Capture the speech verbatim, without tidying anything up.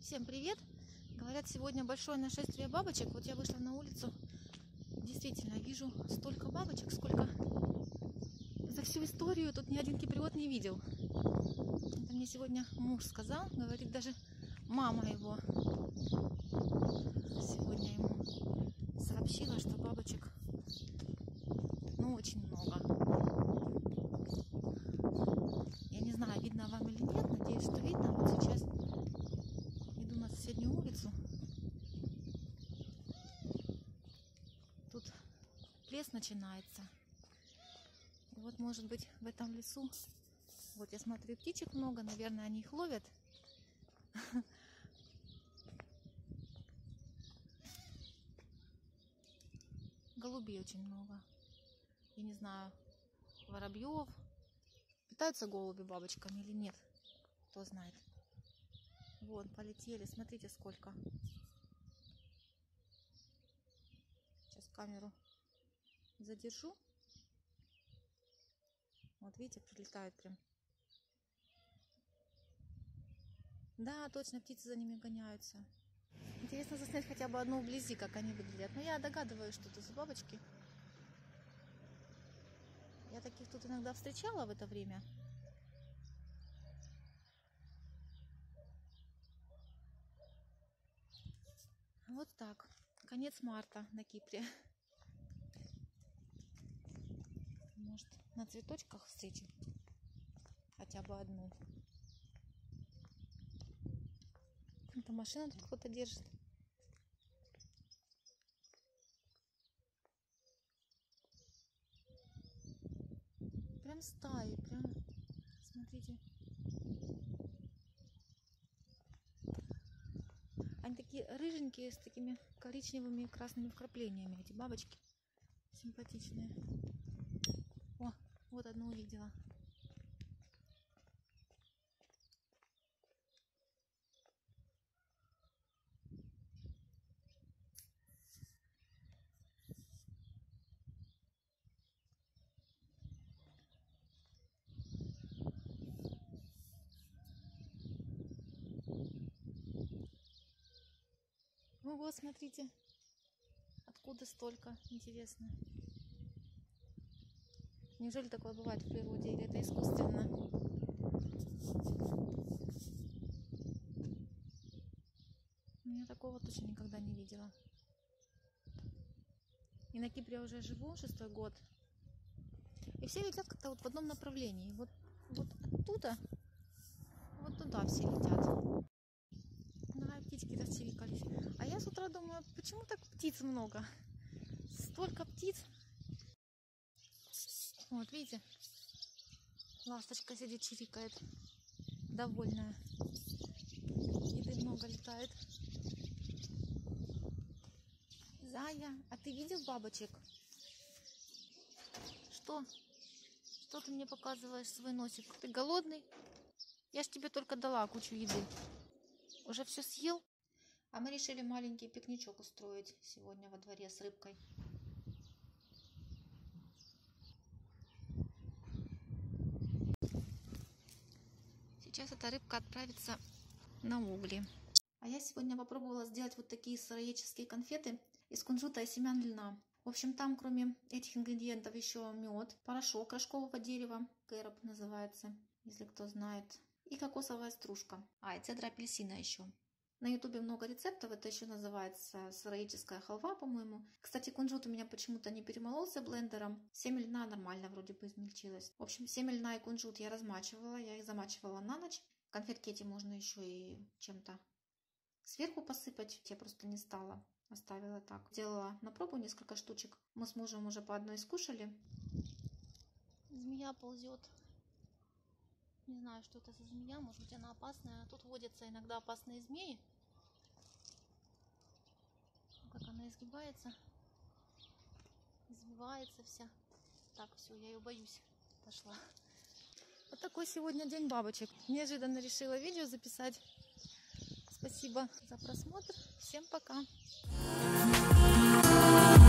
Всем привет! Говорят, сегодня большое нашествие бабочек. Вот я вышла на улицу. Действительно, вижу столько бабочек, сколько за всю историю тут ни один киприот не видел. Это мне сегодня муж сказал. Говорит, даже мама его сегодня ему сообщила, что бабочек, ну, очень много. Я не знаю, видно вам или нет. Надеюсь, что видно. Вот сейчас иду на соседнюю улицу. Тут лес начинается. И вот, может быть, в этом лесу, вот я смотрю, птичек много, наверное, они их ловят. Голубей очень много. Я не знаю, воробьев. Питаются голуби бабочками или нет? Кто знает. Вон, полетели. Смотрите, сколько. Сейчас камеру задержу. Вот, видите, прилетают прям. Да, точно, птицы за ними гоняются. Интересно заснять хотя бы одну вблизи, как они выглядят. Но я догадываюсь, что это за бабочки. Я таких тут иногда встречала в это время. Вот так. Конец марта на Кипре. Может, на цветочках встречу хотя бы одну. Это машина тут кто-то держит. Прям стаи, прям, смотрите. Они такие рыженькие, с такими коричневыми и красными вкраплениями, эти бабочки. Симпатичные. О, вот одну увидела. Ого, смотрите, откуда столько, интересно. Неужели такое бывает в природе, или это искусственно? Я такого точно никогда не видела. И на Кипре я уже живу шестой год. И все летят как-то вот в одном направлении. Вот, вот оттуда, вот туда все летят. Да, птички расчирикались. А я с утра думаю, почему так птиц много? Столько птиц. Вот, видите? Ласточка сидит, чирикает. Довольная. Еды много летает. Зая, а ты видел бабочек? Что? Что ты мне показываешь свой носик? Ты голодный? Я ж тебе только дала кучу еды. Уже все съел? А мы решили маленький пикничок устроить сегодня во дворе с рыбкой. Сейчас эта рыбка отправится на угли. А я сегодня попробовала сделать вот такие сыроедческие конфеты из кунжута и семян льна. В общем, там кроме этих ингредиентов еще мед, порошок рожкового дерева, кэроп называется, если кто знает, и кокосовая стружка. А, и цедра апельсина еще. На ютубе много рецептов, это еще называется сыроедческая халва, по-моему. Кстати, кунжут у меня почему-то не перемололся блендером. Семя льна нормально вроде бы измельчилось. В общем, семя льна и кунжут я размачивала, я их замачивала на ночь. Конфетки эти можно еще и чем-то сверху посыпать, я просто не стала. Оставила так. Делала на пробу несколько штучек. Мы с мужем уже по одной скушали. Змея ползет. Не знаю, что это за змея. Может быть, она опасная. Тут водятся иногда опасные змеи. Как она изгибается. Извивается вся. Так, все, я ее боюсь. Пошла. Вот такой сегодня день бабочек. Неожиданно решила видео записать. Спасибо за просмотр. Всем пока.